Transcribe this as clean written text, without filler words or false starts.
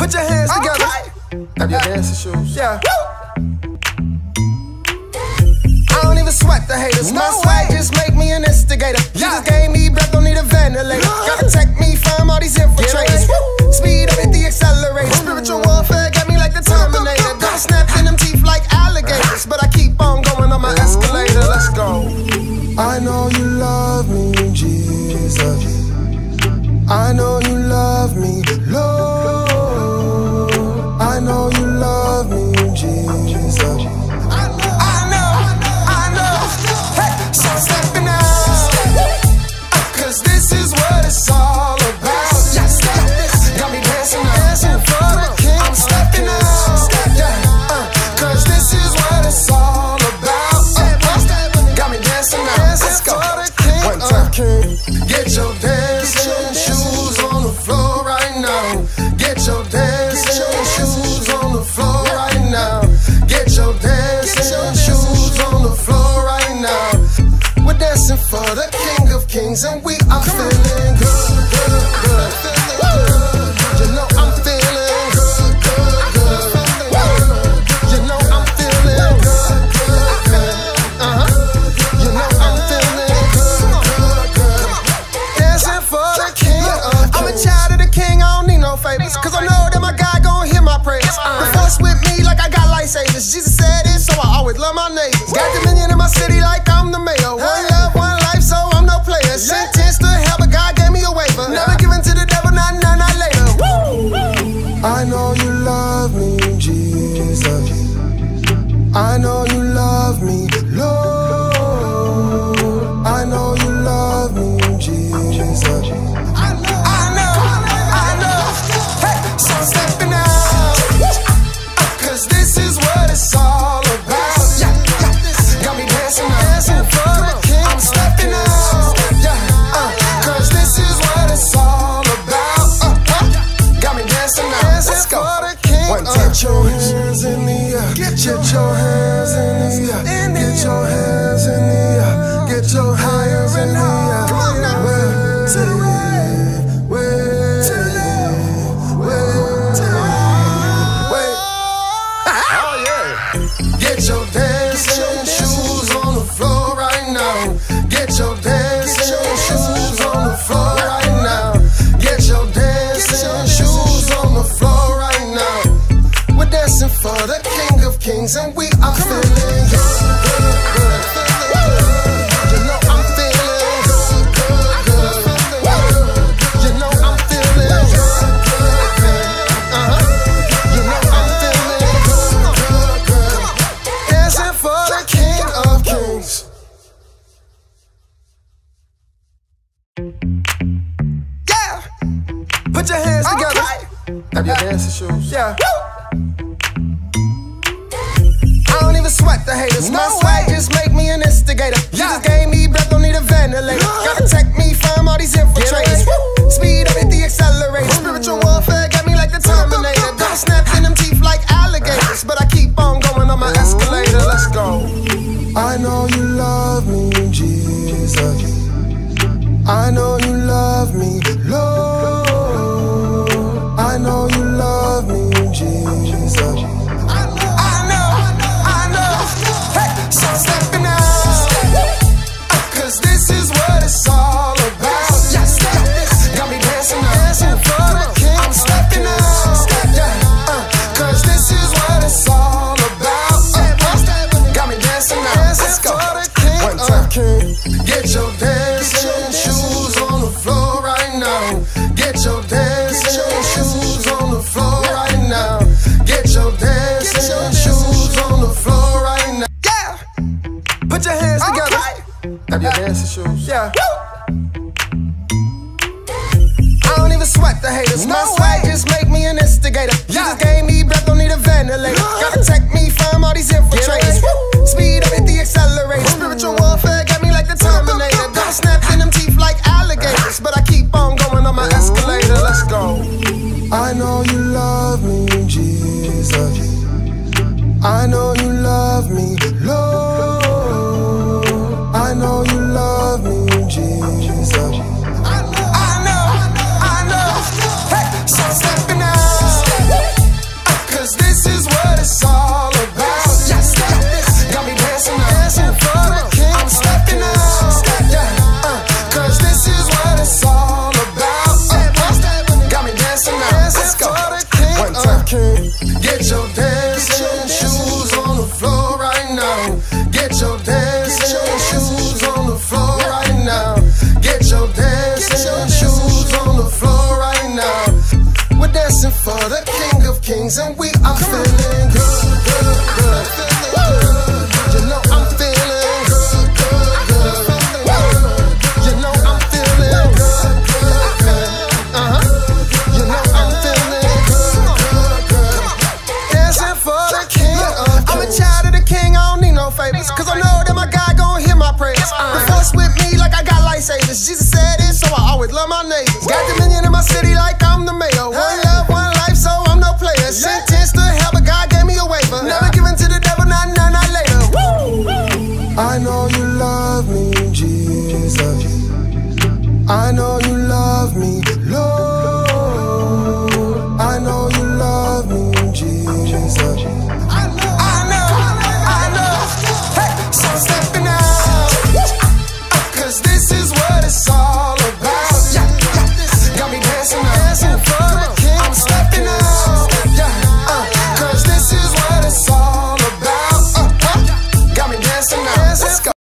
Put your hands together. Have your dancing shoes. Yeah. I don't even sweat the haters. My swag just make me an instigator. You just gave me breath, don't need a ventilator. Gotta protect me from all these infiltrators. Speed up, hit the accelerator. Spiritual warfare got me like the Terminator. Don't snap in them teeth like alligators, but I keep on going on my escalator. Let's go. I know you love me, Jesus. I know you love me, Lord. I know you love me, Jesus. I know. Hey, so I'm stepping out, 'cause this is what it's all about. Got me dancing for the King. I'm stepping out, 'cause this is what it's all about. Got me dancing for the King. One time, get your dancing shoes on the floor right now. Get your dancing shoes on the floor right now. Get your dancing shoes on the floor right now. We're dancing for the King of Kings, and we are feeling good. You know I'm feeling good. You know I'm feeling good. You know I'm feeling good. Dancing for the King of Kings. I'm a child of the King, I don't need no favors, 'cause I know that my God gon' hear my prayers. The force with me like I got lightsabers. Jesus said it, so I always love my neighbors. Got dominion in my city like I'm the mayor. One love, one life, so I'm no player. Sentenced to hell, but God gave me a waiver. Never given to the devil, not later. I know you love me, Jesus. I know you love me, Lord. I know you love me, Jesus. I know. Hey, so I'm stepping out, 'cause this is what it's all about. Got me dancing for the King. I'm stepping out, 'cause this is what it's all about. Got me dancing for the King. One time, get your hands in the air. Get your hands in the air. Get your hands in the air. Get your hands in the air. Come on now. To the Oh yeah. Get your dancing shoes on the floor right now. Get your dancing shoes on the floor right now. Get your dancing shoes on the floor right now. We're dancing for the King of Kings, and we are feeling good. You know I'm feeling good. You know I'm feeling good. You know I'm feeling good. Dancing for the King of Kings. Yeah. Put your hands together. Have your dancing shoes. Yeah. I don't even sweat the haters. My swag just make me an instigator. You just gave me breath, don't need a ventilator. Gotta protect me from all these infiltrators. Speed up, hit the accelerator. Spiritual warfare got me like the Terminator. Don't snap in them teeth like alligators, but I keep on going on my escalator. Let's go. I know you love me, Jesus. I know you love me, Lord. I know you love me, Jesus. I know. Hey, so I'm stepping out, 'cause this is what it's all about. Got me dancing for the King. I'm stepping out, 'cause this is what it's all about. Got me dancing for the King. One time, get your dancing shoes on the floor right now. Get your dancing shoes on the floor right now. Get your dancing shoes on the floor right now. Yeah. Put your hands together. Have your dancing shoes. Yeah. I don't even sweat the haters. My swag just make me an instigator. You just gave me breath, don't need a ventilator. Gotta protect me from all these infiltrators. Speed up, hit the accelerator. Spiritual warfare got me like the Terminator. Don't snap in them teeth like alligators, but I keep on going on my escalator. Let's go. I know you love me, Jesus. I know you love me, Lord. I know you love me, Jesus. I know. Hey, so I'm stepping out, Get your dancing shoes on the floor right now. Get your dancing shoes on the floor right now. Get your dancing shoes on the floor right now. We're dancing for the King of Kings and we are feeling good, good, good. You know I'm feeling good, good, good. You know I'm feeling good, good, good. You know I'm feeling good, good, good. Dancing for the King of Kings. I'm a child of the King, I don't need no favors, cause I know that my God gon' hear my prayers. The force with me like I got lightsabers. Jesus said it, so I always love my neighbors. Got dominion in my city like I'm the mayor. One love, one life, so I'm no player. Sentenced to hell, but God gave me a waiver. Never given to the devil, not later. Woo! I know you love me, Jesus. I know you